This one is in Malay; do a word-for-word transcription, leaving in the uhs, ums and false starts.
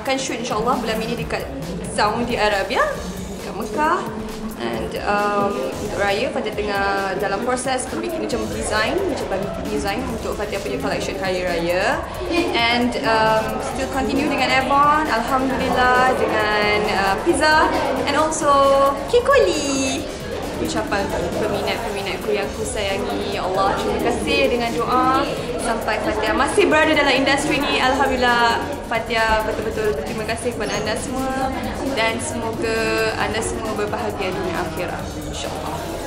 akan shoot insyaAllah bulan ini dekat Saudi Arabia, dekat Mekah. And um, untuk Raya, Fathia tengah dalam proses untuk bikin macam design, macam bagi design untuk Fathia punya collection Hari Raya. And um, still continue dengan Avon, Alhamdulillah, dengan uh, pizza and also Kikoli. Ucapan peminat-peminatku yang ku sayangi, ya Allah, terima kasih dengan doa sampai Fathia masih berada dalam industri ni. Alhamdulillah, Fathia betul-betul berterima kasih kepada anda semua dan semoga anda semua berbahagia dunia akhirat, insyaAllah.